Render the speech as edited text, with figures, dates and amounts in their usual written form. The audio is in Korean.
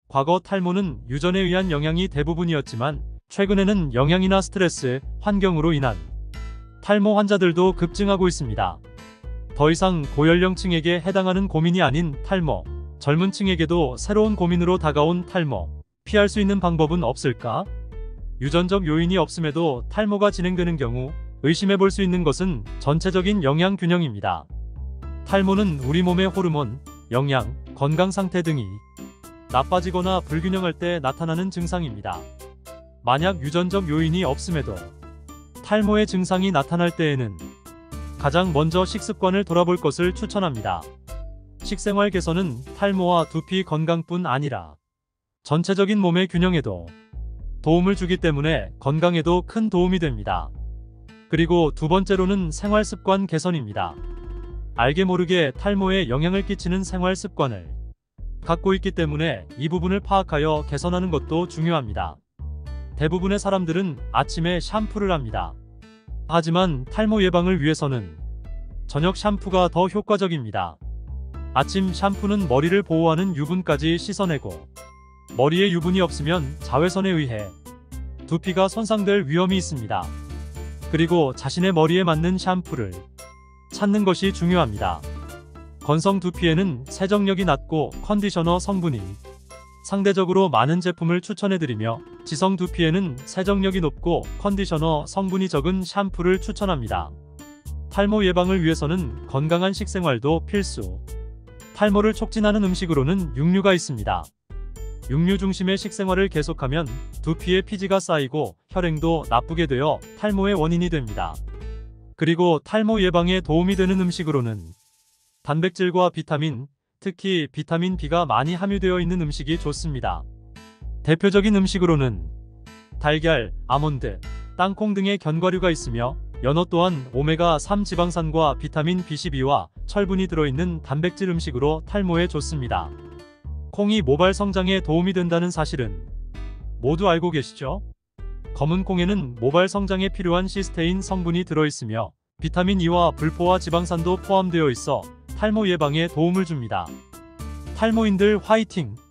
과거 탈모는 유전에 의한 영향이 대부분이었지만 최근에는 영양이나 스트레스, 환경으로 인한 탈모 환자들도 급증하고 있습니다. 더 이상 고연령층에게 해당하는 고민이 아닌 탈모, 젊은 층에게도 새로운 고민으로 다가온 탈모, 피할 수 있는 방법은 없을까? 유전적 요인이 없음에도 탈모가 진행되는 경우 의심해 볼 수 있는 것은 전체적인 영양 균형입니다. 탈모는 우리 몸의 호르몬, 영양, 건강 상태 등이 나빠지거나 불균형할 때 나타나는 증상입니다. 만약 유전적 요인이 없음에도 탈모의 증상이 나타날 때에는 가장 먼저 식습관을 돌아볼 것을 추천합니다. 식생활 개선은 탈모와 두피 건강뿐 아니라 전체적인 몸의 균형에도 도움을 주기 때문에 건강에도 큰 도움이 됩니다. 그리고 두 번째로는 생활 습관 개선입니다. 알게 모르게 탈모에 영향을 끼치는 생활 습관을 갖고 있기 때문에 이 부분을 파악하여 개선하는 것도 중요합니다. 대부분의 사람들은 아침에 샴푸를 합니다. 하지만 탈모 예방을 위해서는 저녁 샴푸가 더 효과적입니다. 아침 샴푸는 머리를 보호하는 유분까지 씻어내고 머리에 유분이 없으면 자외선에 의해 두피가 손상될 위험이 있습니다. 그리고 자신의 머리에 맞는 샴푸를 찾는 것이 중요합니다. 건성 두피에는 세정력이 낮고 컨디셔너 성분이 상대적으로 많은 제품을 추천해드리며 지성 두피에는 세정력이 높고 컨디셔너 성분이 적은 샴푸를 추천합니다. 탈모 예방을 위해서는 건강한 식생활도 필수. 탈모를 촉진하는 음식으로는 육류가 있습니다. 육류 중심의 식생활을 계속하면 두피에 피지가 쌓이고 혈행도 나쁘게 되어 탈모의 원인이 됩니다. 그리고 탈모 예방에 도움이 되는 음식으로는 단백질과 비타민, 특히 비타민 B가 많이 함유되어 있는 음식이 좋습니다. 대표적인 음식으로는 달걀, 아몬드, 땅콩 등의 견과류가 있으며 연어 또한 오메가3 지방산과 비타민 B12와 철분이 들어있는 단백질 음식으로 탈모에 좋습니다. 콩이 모발 성장에 도움이 된다는 사실은 모두 알고 계시죠? 검은 콩에는 모발 성장에 필요한 시스테인 성분이 들어있으며 비타민 E와 불포화 지방산도 포함되어 있어 탈모 예방에 도움을 줍니다. 탈모인들 화이팅!